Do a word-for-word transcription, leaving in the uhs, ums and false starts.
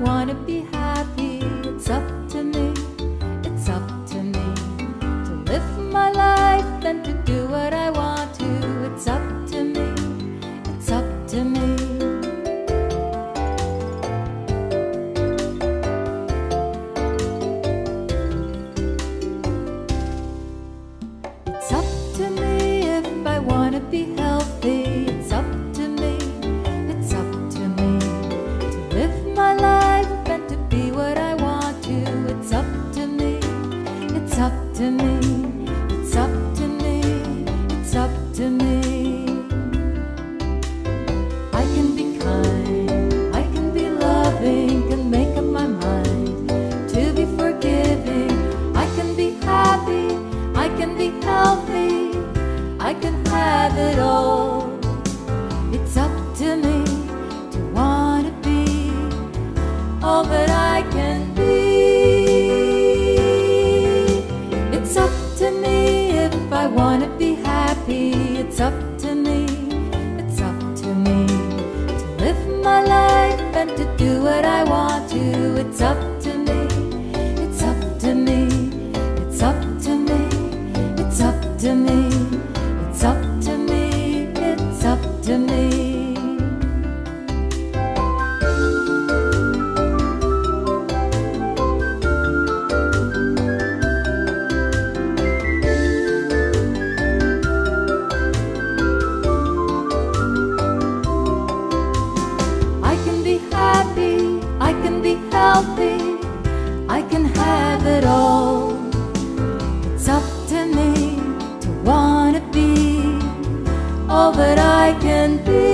wanna be happy, it's up to me, it's up to me to live my life and to do what I want to. It's up to me, it's up to me. It's up to me if I wanna be healthy. It's up to me, it's up to me to live my life and to be what I want to. It's up to me, it's up to me, it's up to me, it's up to me. I can be kind, I can be loving, can make up my mind to be forgiving. I can be happy, I can be healthy, I can have it all. It's up to me to want to be all that I can be. It's up to me if I want to be happy. It's up to me, it's up to me to live my life and to do what I want to. It's up to me, it's up to me, it's up to me, it's up to me, it's up to me, it's up to me. I can be happy, I can be healthy, I can have it all. It's up to me to wanna be all that I can be.